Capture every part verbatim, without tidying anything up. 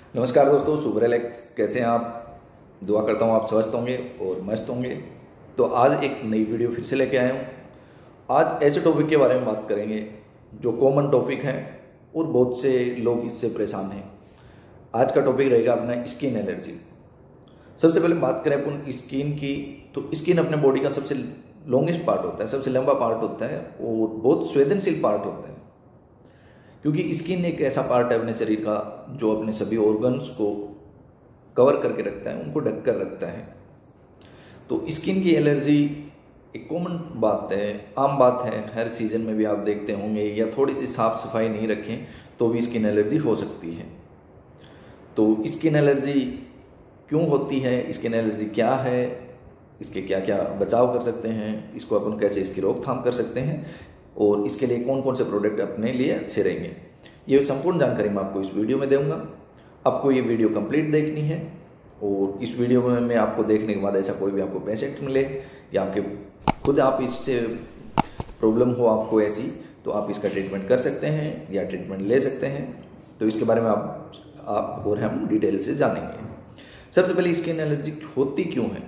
नमस्कार दोस्तों, super Alex कैसे हैं आप। दुआ करता हूँ आप स्वस्थ होंगे और मस्त होंगे। तो आज एक नई वीडियो फिर से लेके आया हूँ। आज ऐसे टॉपिक के बारे में बात करेंगे जो कॉमन टॉपिक है और बहुत से लोग इससे परेशान हैं। आज का टॉपिक रहेगा अपना स्किन एलर्जी। सबसे पहले बात करें अपन स्किन की, तो स्किन अपने बॉडी का सबसे लॉन्गेस्ट पार्ट होता है, सबसे लंबा पार्ट होता है और बहुत संवेदनशील पार्ट होता है, क्योंकि स्किन एक ऐसा पार्ट है अपने शरीर का जो अपने सभी ऑर्गन्स को कवर करके रखता है, उनको ढक कर रखता है। तो स्किन की एलर्जी एक कॉमन बात है, आम बात है, हर सीजन में भी आप देखते होंगे, या थोड़ी सी साफ सफाई नहीं रखें तो भी स्किन एलर्जी हो सकती है। तो स्किन एलर्जी क्यों होती है, स्किन एलर्जी क्या है, इसके क्या क्या बचाव कर सकते हैं, इसको अपन कैसे इसकी रोकथाम कर सकते हैं और इसके लिए कौन कौन से प्रोडक्ट अपने लिए अच्छे रहेंगे, ये संपूर्ण जानकारी मैं आपको इस वीडियो में दूंगा। आपको ये वीडियो कंप्लीट देखनी है और इस वीडियो में मैं आपको देखने के बाद ऐसा कोई भी आपको पेशेंट मिले या आपके खुद आप इससे प्रॉब्लम हो आपको ऐसी, तो आप इसका ट्रीटमेंट कर सकते हैं या ट्रीटमेंट ले सकते हैं। तो इसके बारे में आप आप और हम डिटेल से जानेंगे। सबसे पहले स्किन एलर्जी होती क्यों है,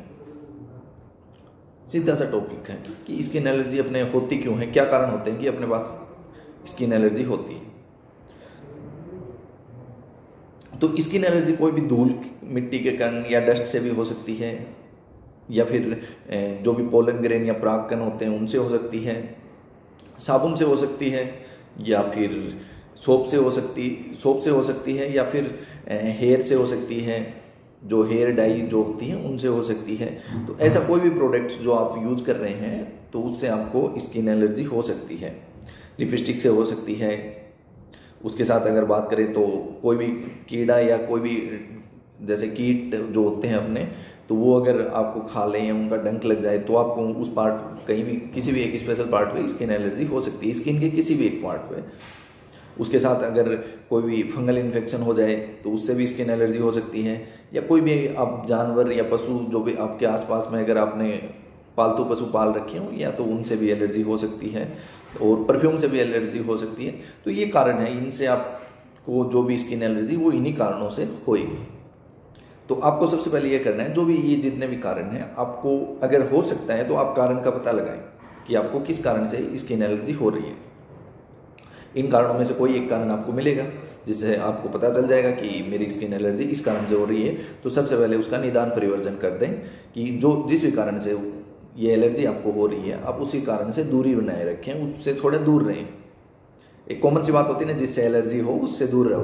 सीधा सा टॉपिक है कि स्किन एलर्जी अपने होती क्यों है, क्या कारण होते हैं कि अपने पास स्किन एलर्जी होती है। तो स्किन एलर्जी कोई भी धूल, मिट्टी के कण या डस्ट से भी हो सकती है, या फिर जो भी पोलन ग्रेन या पराग कण होते हैं उनसे हो सकती है, साबुन से हो सकती है, या फिर सोप से हो सकती सोप से हो सकती है, या फिर हेयर से हो सकती है, जो हेयर डाई जो होती है उनसे हो सकती है। तो ऐसा कोई भी प्रोडक्ट्स जो आप यूज कर रहे हैं तो उससे आपको स्किन एलर्जी हो सकती है। लिपस्टिक से हो सकती है। उसके साथ अगर बात करें तो कोई भी कीड़ा या कोई भी जैसे कीट जो होते हैं अपने, तो वो अगर आपको खा लें या उनका डंक लग जाए तो आपको उस पार्ट कहीं भी किसी भी एक स्पेशल पार्ट पे स्किन एलर्जी हो सकती है, स्किन के किसी भी एक पार्ट पे। उसके साथ अगर कोई भी फंगल इन्फेक्शन हो जाए तो उससे भी स्किन एलर्जी हो सकती है, या कोई भी आप जानवर या पशु जो भी आपके आसपास में अगर आपने पालतू पशु पाल रखे हो या तो उनसे भी एलर्जी हो सकती है, और परफ्यूम से भी एलर्जी हो सकती है। तो ये कारण है, इनसे आपको जो भी स्किन एलर्जी वो इन्हीं कारणों से होगी। तो आपको सबसे पहले ये करना है, जो भी ये जितने भी कारण हैं आपको अगर हो सकता है तो आप कारण का पता लगाएं कि आपको किस कारण से स्किन एलर्जी हो रही है। इन कारणों में से कोई एक कारण आपको मिलेगा जिससे आपको पता चल जाएगा कि मेरी स्किन एलर्जी इस कारण से हो रही है। तो सबसे पहले उसका निदान परिवर्जन कर दें कि जो जिस भी कारण से ये एलर्जी आपको हो रही है आप उसी कारण से दूरी बनाए रखें, उससे थोड़े दूर रहें। एक कॉमन सी बात होती है ना, जिससे एलर्जी हो उससे दूर रहो।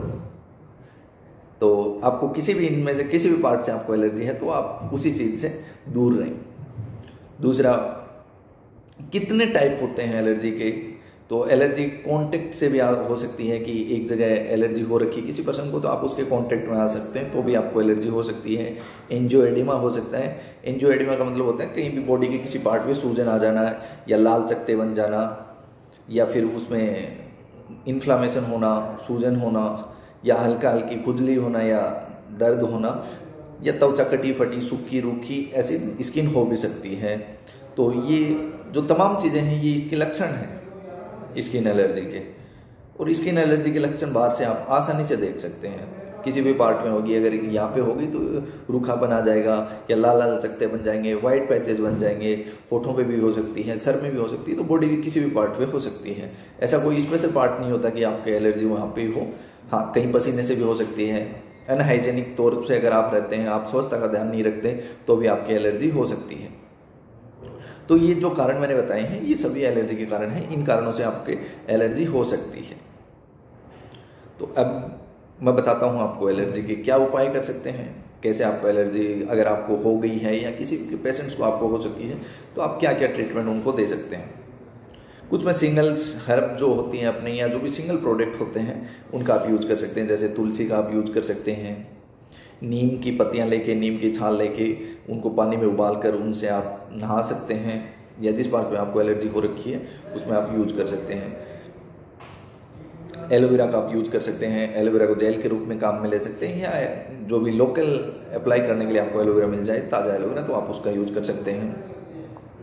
तो आपको किसी भी इनमें से किसी भी पार्ट से आपको एलर्जी है तो आप उसी चीज से दूर रहें। दूसरा, कितने टाइप होते हैं एलर्जी के, तो एलर्जी कांटेक्ट से भी हो सकती है कि एक जगह एलर्जी हो रखी किसी पर्सन को तो आप उसके कांटेक्ट में आ सकते हैं तो भी आपको एलर्जी हो सकती है। एंजियोएडिमा हो सकता है। एंजियोएडिमा का मतलब होता है कहीं भी बॉडी के किसी पार्ट में सूजन आ जाना या लाल चकत्ते बन जाना, या फिर उसमें इन्फ्लामेशन होना, सूजन होना, या हल्का हल्की खुजली होना या दर्द होना, या त्वचा कटी फटी सूखी रूखी ऐसी स्किन हो भी सकती है। तो ये जो तमाम चीज़ें हैं ये इसके लक्षण हैं स्किन एलर्जी के। और स्किन एलर्जी के लक्षण बाहर से आप आसानी से देख सकते हैं। किसी भी पार्ट में होगी, अगर यहाँ पे होगी तो रूखापन आ जाएगा, या लाल लाल चकत्ते बन जाएंगे, व्हाइट पैचेस बन जाएंगे, होठों पे भी हो सकती है, सर में भी हो सकती है, तो बॉडी के किसी भी पार्ट पे हो सकती है। ऐसा कोई स्पेशल पार्ट नहीं होता कि आपके एलर्जी वहाँ पे हो। हाँ, कहीं पसीने से भी हो सकती है। अनहाइजेनिक तौर से अगर आप रहते हैं, आप स्वच्छता का ध्यान नहीं रखते, तो भी आपकी एलर्जी हो सकती है। तो ये जो कारण मैंने बताए हैं ये सभी एलर्जी के कारण हैं, इन कारणों से आपके एलर्जी हो सकती है। तो अब मैं बताता हूँ आपको एलर्जी के क्या उपाय कर सकते हैं, कैसे आपको एलर्जी अगर आपको हो गई है या किसी पेशेंट्स को आपको हो चुकी है तो आप क्या क्या ट्रीटमेंट उनको दे सकते हैं। कुछ में सिंगल्स हर्ब जो होती हैं अपने, या जो भी सिंगल प्रोडक्ट होते हैं उनका आप यूज कर सकते हैं। जैसे तुलसी का आप यूज कर सकते हैं, नीम की पत्तियां लेके, नीम की छाल लेके उनको पानी में उबाल कर उनसे आप नहा सकते हैं, या जिस पार्ट में आपको एलर्जी हो रखी है उसमें आप यूज कर सकते हैं। एलोवेरा का आप यूज कर सकते हैं, एलोवेरा को जेल के रूप में काम में ले सकते हैं, या जो भी लोकल अप्लाई करने के लिए आपको एलोवेरा मिल जाए, ताज़ा एलोवेरा, तो आप उसका यूज कर सकते हैं।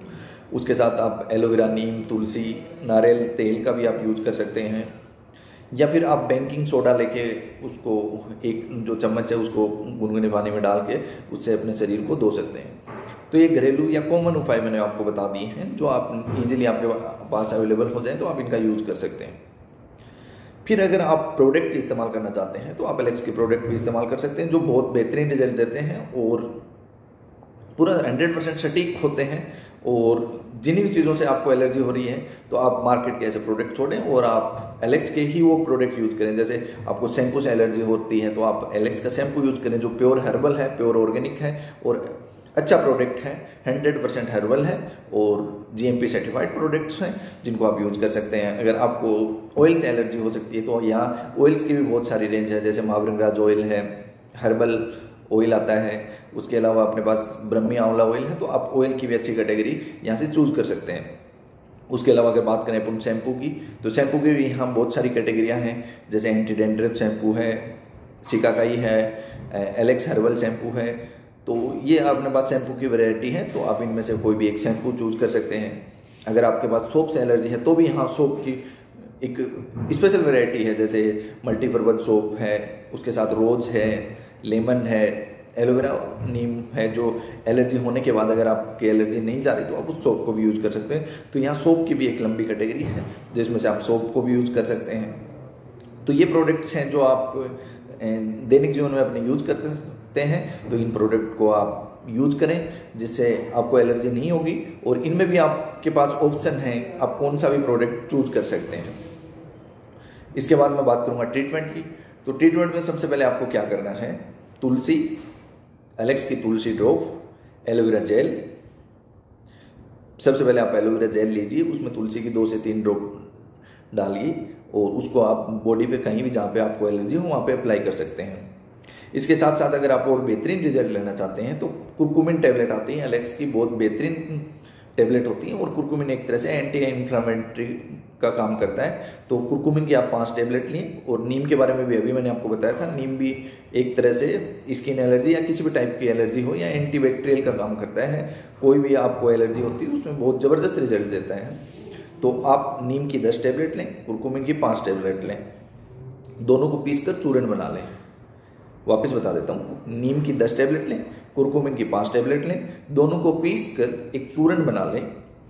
उसके साथ आप एलोवेरा, नीम, तुलसी, नारियल तेल का भी आप यूज कर सकते हैं, या फिर आप बेकिंग सोडा लेके उसको एक जो चम्मच है उसको गुनगुने पानी में डाल के उससे अपने शरीर को धो सकते हैं। तो ये घरेलू या कॉमन उपाय मैंने आपको बता दिए हैं जो आप इजीली आपके पास अवेलेबल हो जाए तो आप इनका यूज कर सकते हैं। फिर अगर आप प्रोडक्ट इस्तेमाल करना चाहते हैं तो आप एलेक्स के प्रोडक्ट भी इस्तेमाल कर सकते हैं जो बहुत बेहतरीन रिजल्ट देते हैं और पूरा हंड्रेड परसेंट सटीक होते हैं। और जिन भी चीज़ों से आपको एलर्जी हो रही है तो आप मार्केट के ऐसे प्रोडक्ट छोड़ें और आप एलेक्स के ही वो प्रोडक्ट यूज करें। जैसे आपको शैम्पू से एलर्जी होती है तो आप एलेक्स का शैम्पू यूज करें जो प्योर हर्बल है, प्योर ऑर्गेनिक है और अच्छा प्रोडक्ट है, हंड्रेड परसेंट हर्बल है और जीएमपी सर्टिफाइड प्रोडक्ट्स हैं जिनको आप यूज कर सकते हैं। अगर आपको ऑयल से एलर्जी हो सकती है तो यहाँ ऑयल्स की भी बहुत सारी रेंज है, जैसे मावरिंगराज ऑयल है, हर्बल ऑयल आता है, उसके अलावा अपने पास ब्रह्मी आंवला ऑयल है। तो आप ऑयल की भी अच्छी कैटेगरी यहाँ से चूज कर सकते हैं। उसके अलावा अगर बात करें अपन शैम्पू की तो शैम्पू की भी यहाँ बहुत सारी कैटेगरियाँ हैं, जैसे एंटी डेंड्रफ शैम्पू है, शिकाकाई है, एलेक्स हर्बल शैम्पू है। तो ये अपने पास शैम्पू की वैरायटी है तो आप इनमें से कोई भी एक शैम्पू चूज कर सकते हैं। अगर आपके पास सोप से एलर्जी है तो भी यहाँ सोप की एक स्पेशल वैरायटी है, जैसे मल्टीपर्पज सोप है, उसके साथ रोज है, लेमन है, एलोवेरा नीम है। जो एलर्जी होने के बाद अगर आपकी एलर्जी नहीं जा रही तो आप उस सोप को भी यूज कर सकते हैं। तो यहाँ सोप की भी एक लंबी कैटेगरी है जिसमें से आप सोप को भी यूज कर सकते हैं। तो ये प्रोडक्ट्स हैं जो आप दैनिक जीवन में अपने यूज करते हैं। तो इन प्रोडक्ट को आप यूज करें जिससे आपको एलर्जी नहीं होगी और इनमें भी आपके पास ऑप्शन है, आप कौन सा भी प्रोडक्ट चूज कर सकते हैं। इसके बाद मैं बात करूंगा ट्रीटमेंट की। तो ट्रीटमेंट में सबसे पहले आपको क्या करना है, तुलसी, एलेक्स की तुलसी ड्रॉप, एलोवेरा जेल। सबसे पहले आप एलोवेरा जेल लीजिए, उसमें तुलसी की दो से तीन ड्रॉप डालिए और उसको आप बॉडी पे कहीं भी जहाँ पे आपको एलर्जी हो वहाँ पे अप्लाई कर सकते हैं। इसके साथ साथ अगर आप और बेहतरीन रिजल्ट लेना चाहते हैं तो कुरकुमिन टैबलेट आती है, एलेक्स की बहुत बेहतरीन टैबलेट होती है और कुरकुमिन एक तरह से एंटी इन्फ्लामेटरी का काम करता है। तो कुरकुमिन की आप पांच टैबलेट लें। और नीम के बारे में भी अभी मैंने आपको बताया था, नीम भी एक तरह से स्किन एलर्जी या किसी भी टाइप की एलर्जी हो या एंटीबैक्टीरियल का काम करता है। कोई भी आपको एलर्जी होती है उसमें बहुत ज़बरदस्त रिजल्ट देता है। तो आप नीम की दस टैबलेट लें, कुरकुमिन की पाँच टैबलेट लें, दोनों को पीस कर चूर्ण बना लें। वापस बता देता हूँ, नीम की दस टैबलेट लें, कुरकुमिन की पाँच टैबलेट लें, दोनों को पीस कर एक चूर्ण बना लें।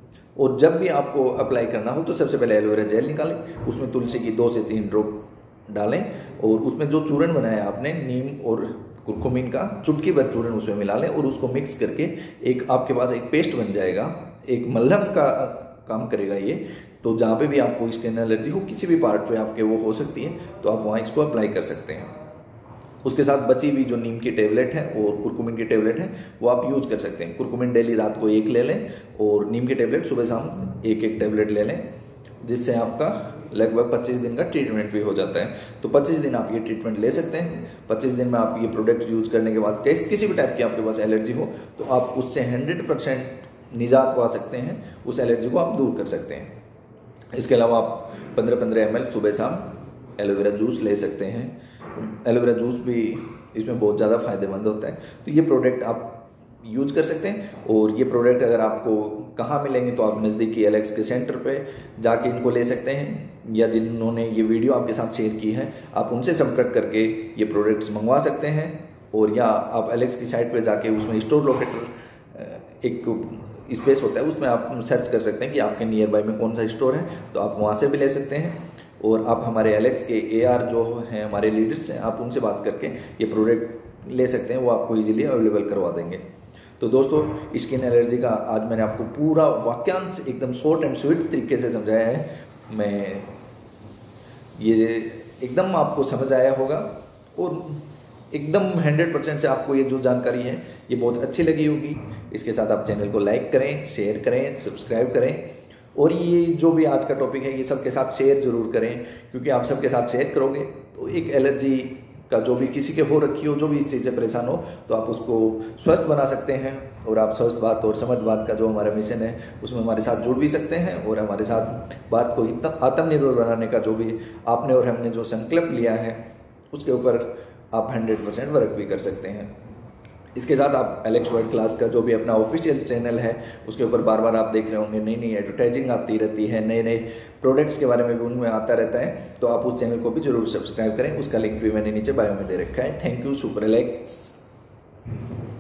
और जब भी आपको अप्लाई करना हो तो सबसे पहले एलोवेरा जेल निकालें, उसमें तुलसी की दो से तीन ड्रॉप डालें और उसमें जो चूर्ण बनाया आपने नीम और कुरकुमिन का, चुटकी भर चूर्ण उसमें मिला लें और उसको मिक्स करके एक आपके पास एक पेस्ट बन जाएगा, एक मलहम का काम करेगा ये। तो जहाँ पे भी आपको स्किन एलर्जी हो, किसी भी पार्ट पे आपके वो हो सकती है, तो आप वहाँ इसको अप्लाई कर सकते हैं। उसके साथ बची हुई जो नीम की टेबलेट है और कुरकुमिन की टेबलेट है वो आप यूज कर सकते हैं। कुरकुमिन डेली रात को एक ले लें और नीम की टेबलेट सुबह शाम एक एक टेबलेट ले लें, जिससे आपका लगभग पच्चीस दिन का ट्रीटमेंट भी हो जाता है। तो पच्चीस दिन आप ये ट्रीटमेंट ले सकते हैं। पच्चीस दिन में आप ये प्रोडक्ट यूज करने के बाद किस किसी भी टाइप की आपके पास एलर्जी हो तो आप उससे हंड्रेड परसेंट निजात पा सकते हैं, उस एलर्जी को आप दूर कर सकते हैं। इसके अलावा आप पंद्रह पंद्रह एम एल सुबह शाम एलोवेरा जूस ले सकते हैं। एलोवेरा जूस भी इसमें बहुत ज़्यादा फायदेमंद होता है। तो ये प्रोडक्ट आप यूज कर सकते हैं। और ये प्रोडक्ट अगर आपको कहाँ मिलेंगे तो आप नज़दीकी एलेक्स के सेंटर पे जाके इनको ले सकते हैं, या जिन्होंने ये वीडियो आपके साथ शेयर की है आप उनसे संपर्क करके ये प्रोडक्ट्स मंगवा सकते हैं। और या आप एलेक्स की साइट पे जाके उसमें स्टोर लोकेटर एक स्पेस होता है, उसमें आप सर्च कर सकते हैं कि आपके नियर बाय में कौन सा स्टोर है, तो आप वहाँ से भी ले सकते हैं। और आप हमारे एलेक्स के ए आर जो हैं हमारे लीडर्स हैं, आप उनसे बात करके ये प्रोडक्ट ले सकते हैं, वो आपको इजीली अवेलेबल करवा देंगे। तो दोस्तों, स्किन एलर्जी का आज मैंने आपको पूरा वाक्यांश एकदम शॉर्ट एंड स्वीट तरीके से समझाया है। मैं ये एकदम आपको समझ आया होगा और एकदम हंड्रेड परसेंट से आपको ये जो जानकारी है ये बहुत अच्छी लगी होगी। इसके साथ आप चैनल को लाइक करें, शेयर करें, सब्सक्राइब करें और ये जो भी आज का टॉपिक है ये सबके साथ शेयर जरूर करें, क्योंकि आप सबके साथ शेयर करोगे तो एक एलर्जी का जो भी किसी के हो रखी हो, जो भी इस चीज़ से परेशान हो, तो आप उसको स्वस्थ बना सकते हैं। और आप स्वस्थ भारत और समर्थ भारत का जो हमारा मिशन है उसमें हमारे साथ जुड़ भी सकते हैं और हमारे साथ भारत को आत्मनिर्भर बनाने का जो भी आपने और हमने जो संकल्प लिया है उसके ऊपर आप हंड्रेड परसेंट वर्क भी कर सकते हैं। इसके साथ आप एलेक्स वर्ल्ड क्लास का जो भी अपना ऑफिशियल चैनल है उसके ऊपर बार बार आप देख रहे होंगे, नई नई एडवर्टाइजिंग आती रहती है, नए नए प्रोडक्ट्स के बारे में भी उनमें आता रहता है। तो आप उस चैनल को भी जरूर सब्सक्राइब करें, उसका लिंक भी मैंने नीचे बायो में दे रखा है। Thank you super Alex.